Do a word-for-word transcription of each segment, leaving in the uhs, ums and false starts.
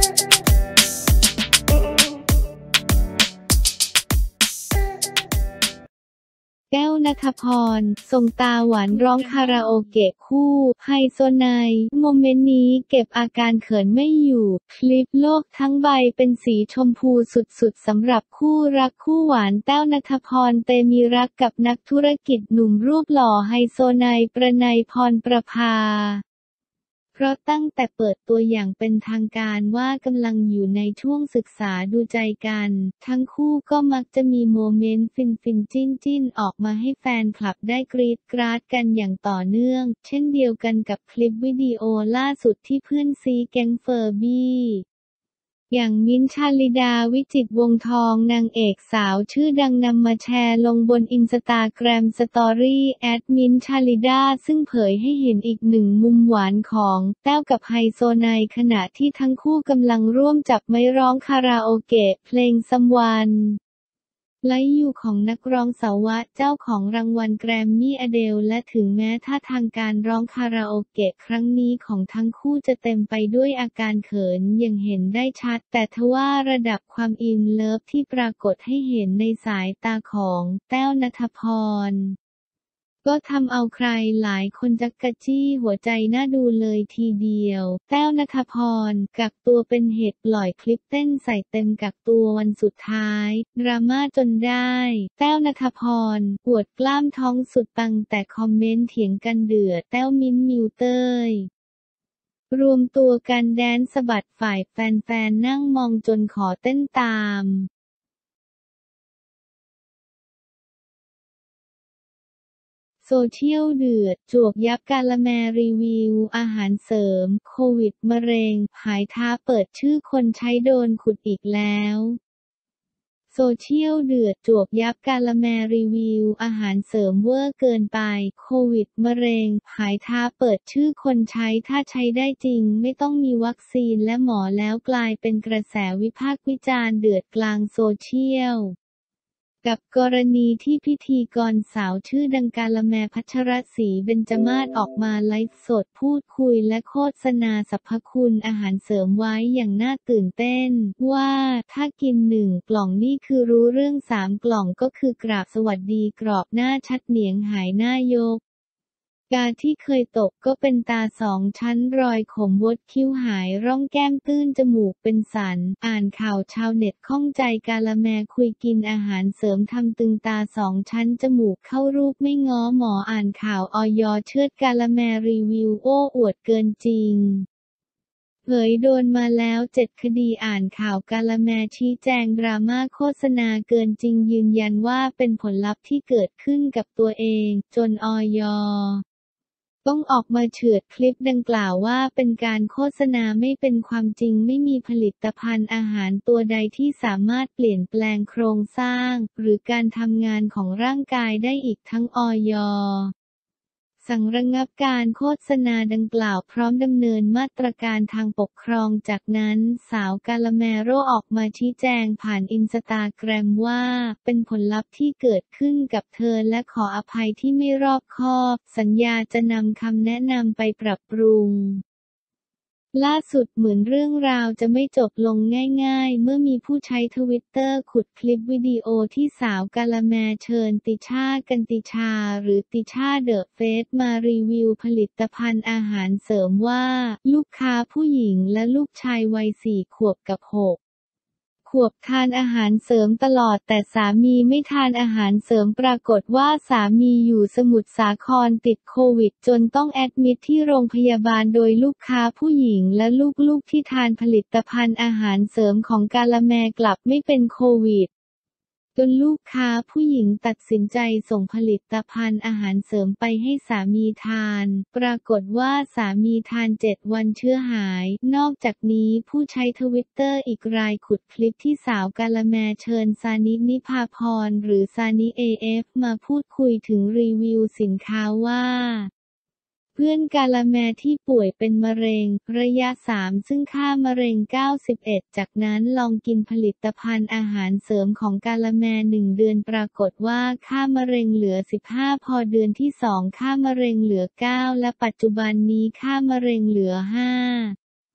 แก้วณัฐพร ส่งตาหวานร้องคาราโอเกะคู่ไฮโซไนโมเมนต์นี้เก็บอาการเขินไม่อยู่คลิปโลกทั้งใบเป็นสีชมพูสุดๆสำหรับคู่รักคู่หวานแต้วณัฐพรเตมีรักกับนักธุรกิจหนุ่มรูปหล่อไฮโซไนประไนพรประภาเพราะตั้งแต่เปิดตัวอย่างเป็นทางการว่ากำลังอยู่ในช่วงศึกษาดูใจกันทั้งคู่ก็มักจะมีโมเมนต์ฟินๆจิ้นๆออกมาให้แฟนคลับได้กรี๊ดกราดกันอย่างต่อเนื่องเช่นเดียวกันกับคลิปวิดีโอล่าสุดที่เพื่อนซีแก๊งเฟอร์บี้อย่างมิ้นท์ชาลิดาวิจิตรวงศ์ทองนางเอกสาวชื่อดังนำมาแชร์ลงบนอินสตาแกรมสตอรี่แอดมิ้นท์ชาลิดาซึ่งเผยให้เห็นอีกหนึ่งมุมหวานของแต้วกับไฮโซไนขณะที่ทั้งคู่กำลังร่วมจับไมค์ร้องคาราโอเกะเพลง Someone Like You ของนักร้องสาวะเจ้าของรางวัลแกรมมี่อเดลและถึงแม้ท่าทางการร้องคาราโอเกะครั้งนี้ของทั้งคู่จะเต็มไปด้วยอาการเขินอย่างเห็นได้ชัดแต่ทว่าระดับความอินเลิฟที่ปรากฏให้เห็นในสายตาของแต้วณัฐพรก็ทำเอาใครหลายคนจักกะจี้หัวใจน่าดูเลยทีเดียวแต้วณัฐพรกักตัวเป็นเหตุปล่อยคลิปเต้นใส่เต็มกักตัววันสุดท้ายดราม่าจนได้แต้วณัฐพรอวดกล้ามท้องสุดปังแต่คอมเมนต์เถียงกันเดือดแต้วมิ้นท์มิวเตยรวมตัวกันแดนสะบัดฝ่ายแฟนๆนั่งมองจนขอเต้นตามโซเชียลเดือดจวกยับกาละแมรีวิวอาหารเสริมโควิดมะเร็งหายท้าเปิดชื่อคนใช้โดนขุดอีกแล้วโซเชียลเดือดจวกยับกาละแมรีวิวอาหารเสริมเวอร์เกินไปโควิดมะเร็งหายท้าเปิดชื่อคนใช้ถ้าใช้ได้จริงไม่ต้องมีวัคซีนและหมอแล้วกลายเป็นกระแสวิพากษ์วิจารณ์เดือดกลางโซเชียลกับกรณีที่พิธีกรสาวชื่อดังกาละแมพัชรศรีเบญจมาศออกมาไลฟ์สดพูดคุยและโฆษณาสรรพคุณอาหารเสริมไว้อย่างน่าตื่นเต้นว่าถ้ากินหนึ่งกล่องนี่คือรู้เรื่องสามกล่องก็คือกราบสวัสดีกรอบหน้าชัดเหนียงหายหน้ายกกาที่เคยตกก็เป็นตาสองชั้นรอยขมวดคิ้วหายร่องแก้มตื้นจมูกเป็นสันอ่านข่าวชาวเน็ตข้องใจกาละแมคุยกินอาหารเสริมทำตึงตาสองชั้นจมูกเข้ารูปไม่ง้อหมออ่านข่าวอย.เชือดกาละแมรีวิวโอ้อวดเกินจริงเผยโดนมาแล้วเจ็ดคดีอ่านข่าวกาละแมชี้แจงดราม่าโฆษณาเกินจริงยืนยันว่าเป็นผลลัพธ์ที่เกิดขึ้นกับตัวเองจนอย.ต้องออกมาเฉือดคลิปดังกล่าวว่าเป็นการโฆษณาไม่เป็นความจริงไม่มีผลิตภัณฑ์อาหารตัวใดที่สามารถเปลี่ยนแปลงโครงสร้างหรือการทำงานของร่างกายได้อีกทั้งอย.สั่งระงับการโฆษณาดังกล่าวพร้อมดำเนินมาตรการทางปกครองจากนั้นสาวกาละแมโรออกมาชี้แจงผ่านอินสตาแกรมว่าเป็นผลลัพธ์ที่เกิดขึ้นกับเธอและขออภัยที่ไม่รอบคอบสัญญาจะนำคำแนะนำไปปรับปรุงล่าสุดเหมือนเรื่องราวจะไม่จบลงง่ายๆเมื่อมีผู้ใช้ทวิตเตอร์ขุดคลิปวิดีโอที่สาวกาละแมเชิญติช่ากันติชาหรือติช่าเดอะเฟสมารีวิวผลิตภัณฑ์อาหารเสริมว่าลูกค้าผู้หญิงและลูกชายวัยสี่ขวบกับหกขวบทานอาหารเสริมตลอดแต่สามีไม่ทานอาหารเสริมปรากฏว่าสามีอยู่สมุทรสาครติดโควิดจนต้องแอดมิทที่โรงพยาบาลโดยลูกค้าผู้หญิงและลูกๆที่ทานผลิตภัณฑ์อาหารเสริมของกาละแมกลับไม่เป็นโควิดจนลูกค้าผู้หญิงตัดสินใจส่งผลิตภัณฑ์อาหารเสริมไปให้สามีทานปรากฏว่าสามีทานเจ็ดวันเชื้อหายนอกจากนี้ผู้ใช้ทวิตเตอร์อีกรายขุดคลิปที่สาวกาละแมเชิญซานินิพาพรหรือซานิ เอ เอฟ มาพูดคุยถึงรีวิวสินค้าว่าเพื่อนกาละแมที่ป่วยเป็นมะเร็งระยะสามซึ่งค่ามะเร็งเก้าสิบเอ็ดจากนั้นลองกินผลิตภัณฑ์อาหารเสริมของกาละแมหนึ่งเดือนปรากฏว่าค่ามะเร็งเหลือสิบห้าพอเดือนที่สองค่ามะเร็งเหลือเก้าและปัจจุบันนี้ค่ามะเร็งเหลือห้า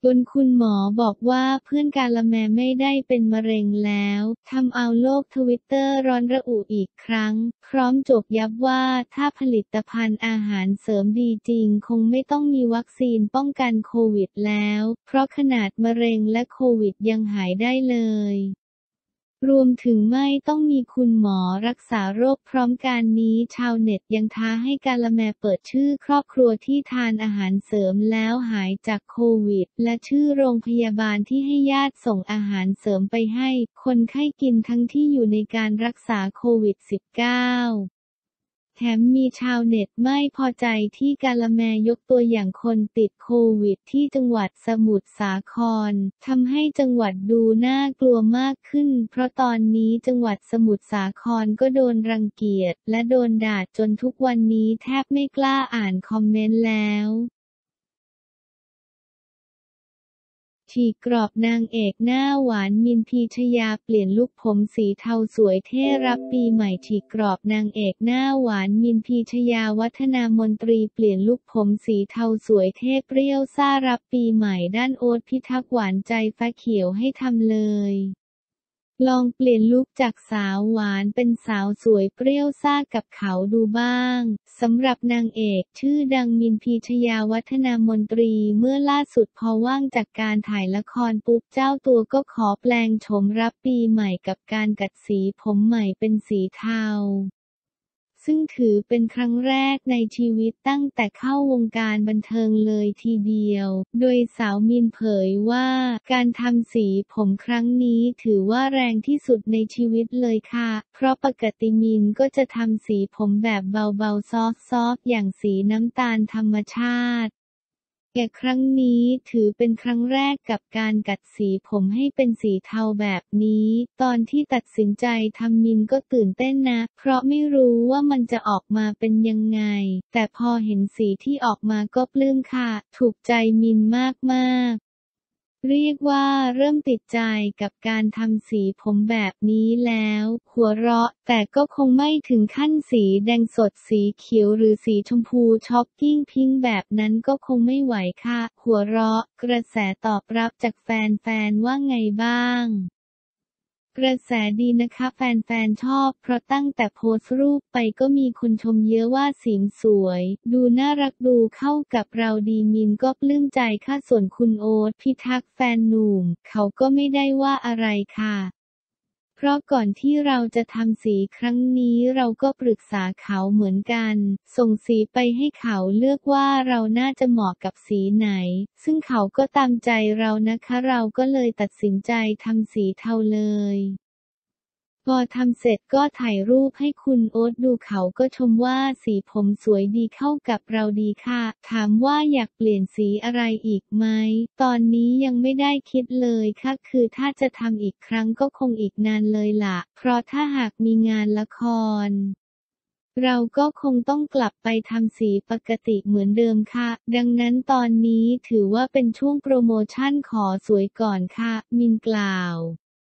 จนคุณหมอบอกว่าเพื่อนกาละแมไม่ได้เป็นมะเร็งแล้วทำเอาโลกทวิตเตอร์ร้อนระอุอีกครั้งพร้อมโจกยับว่าถ้าผลิตภัณฑ์อาหารเสริมดีจริงคงไม่ต้องมีวัคซีนป้องกันโควิดแล้วเพราะขนาดมะเร็งและโควิดยังหายได้เลยรวมถึงไม่ต้องมีคุณหมอรักษาโรคพร้อมกันนี้ชาวเน็ตยังท้าให้กาละแมเปิดชื่อครอบครัวที่ทานอาหารเสริมแล้วหายจากโควิดและชื่อโรงพยาบาลที่ให้ญาติส่งอาหารเสริมไปให้คนไข้กินทั้งที่อยู่ในการรักษาโควิด สิบเก้า แถมมีชาวเน็ตไม่พอใจที่กาละแมยกตัวอย่างคนติดโควิดที่จังหวัดสมุทรสาครทำให้จังหวัดดูน่ากลัวมากขึ้นเพราะตอนนี้จังหวัดสมุทรสาครก็โดนรังเกียจและโดนด่าจนทุกวันนี้แทบไม่กล้าอ่านคอมเมนต์แล้วฉีกกรอบนางเอกหน้าหวานมินพีชยาเปลี่ยนลุคผมสีเทาสวยเท่รับปีใหม่ฉีกกรอบนางเอกหน้าหวานมินพีชยาวัฒนามนตรีเปลี่ยนลุคผมสีเทาสวยเท่เปรี้ยวซ่ารับปีใหม่ด้านโอ๊ตพิทักษ์หวานใจฟ้าเขียวให้ทำเลยลองเปลี่ยนลุคจากสาวหวานเป็นสาวสวยเปรี้ยวซ่ากับเขาดูบ้างสำหรับนางเอกชื่อดังมินพีชยาวัฒนามนตรีเมื่อล่าสุดพอว่างจากการถ่ายละครปุ๊บเจ้าตัวก็ขอแปลงโฉมรับปีใหม่กับการกัดสีผมใหม่เป็นสีเทาซึ่งถือเป็นครั้งแรกในชีวิตตั้งแต่เข้าวงการบันเทิงเลยทีเดียวโดยสาวมินเผยว่าการทำสีผมครั้งนี้ถือว่าแรงที่สุดในชีวิตเลยค่ะเพราะปกติมินก็จะทำสีผมแบบเบาๆซอฟๆอย่างสีน้ำตาลธรรมชาติแต่ครั้งนี้ถือเป็นครั้งแรกกับการกัดสีผมให้เป็นสีเทาแบบนี้ตอนที่ตัดสินใจทำมินก็ตื่นเต้นนะเพราะไม่รู้ว่ามันจะออกมาเป็นยังไงแต่พอเห็นสีที่ออกมาก็ปลื้มค่ะถูกใจมินมากๆเรียกว่าเริ่มติดใจกับการทำสีผมแบบนี้แล้วหัวเราะแต่ก็คงไม่ถึงขั้นสีแดงสดสีเขียวหรือสีชมพูช็อกกิ้งพิงค์แบบนั้นก็คงไม่ไหวค่ะหัวเราะกระแสตอบรับจากแฟนๆว่าไงบ้างกระแสดีนะคะแฟนๆชอบเพราะตั้งแต่โพสต์รูปไปก็มีคนชมเยอะว่าสีสวยดูน่ารักดูเข้ากับเราดีมินก็ปลื้มใจค่ะส่วนคุณโอ๊ตพิทักษ์แฟนหนุ่มเขาก็ไม่ได้ว่าอะไรค่ะเพราะก่อนที่เราจะทำสีครั้งนี้เราก็ปรึกษาเขาเหมือนกันส่งสีไปให้เขาเลือกว่าเราน่าจะเหมาะกับสีไหนซึ่งเขาก็ตามใจเรานะคะเราก็เลยตัดสินใจทำสีเทาเลยพอทำเสร็จก็ถ่ายรูปให้คุณโอ๊ตดูเขาก็ชมว่าสีผมสวยดีเข้ากับเราดีค่ะถามว่าอยากเปลี่ยนสีอะไรอีกไหมตอนนี้ยังไม่ได้คิดเลยค่ะคือถ้าจะทำอีกครั้งก็คงอีกนานเลยล่ะเพราะถ้าหากมีงานละครเราก็คงต้องกลับไปทำสีปกติเหมือนเดิมค่ะดังนั้นตอนนี้ถือว่าเป็นช่วงโปรโมชั่นขอสวยก่อนค่ะมินกล่าว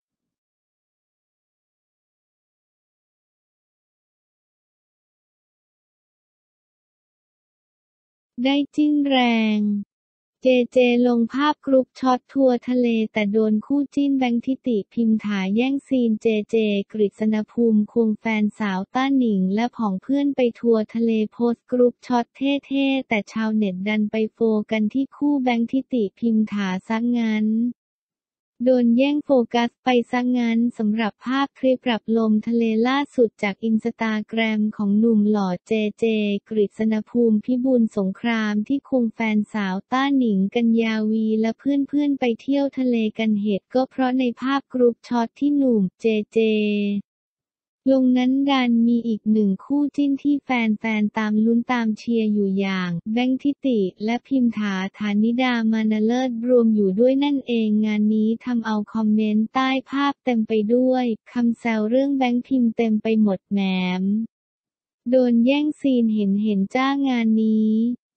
ได้จิ้นแรงเจเจลงภาพกรุ๊ปช็อตทัวร์ทะเลแต่โดนคู่จิ้นแบงค์ทิติพิมถาแย่งซีนเจเจกฤษณภูมิควงแฟนสาวต้าหนิงและผองเพื่อนไปทัวร์ทะเลโพสต์กรุ๊ปช็อตเท่ๆแต่ชาวเน็ตดันไปโฟกันที่คู่แบงค์ทิติพิมถาซะงั้นโดนแย่งโฟกัสไปซะงั้นสำหรับภาพคลิปปรับลมทะเลล่าสุดจากอินสตาแกรมของหนุ่มหล่อเจเจกฤษณภูมิพิบูลสงครามที่ควงแฟนสาวต้าหนิงกัญญาวีและเพื่อนๆไปเที่ยวทะเลกันเหตุก็เพราะในภาพกรุ๊ปช็อตที่หนุ่มเจเจลงนั้นดันมีอีกหนึ่งคู่จิ้นที่แฟนๆตามลุ้นตามเชียร์อยู่อย่างแบงค์ทิติและพิมถาฐานิดามานเลิศรวมอยู่ด้วยนั่นเองงานนี้ทำเอาคอมเมนต์ใต้ภาพเต็มไปด้วยคำแซวเรื่องแบงค์พิมเต็มไปหมดแหมโดนแย่งซีนเห็นเห็นจ้างานนี้